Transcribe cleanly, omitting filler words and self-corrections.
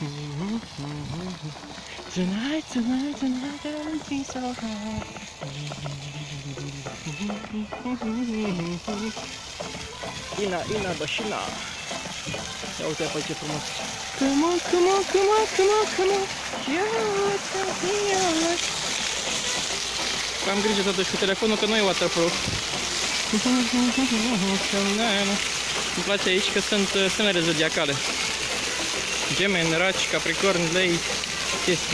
Tonight, tonight, tonight, everything's so high. Ina, bășina. Ia uite pe ce frumos. Come on, come on, come on, come on, come on. Am grijă totuși cu telefonul că nu e waterproof. Îmi place aici că sunt semnele zodiacale. Gemeni, Raci, Capricorn, Lei, chestii.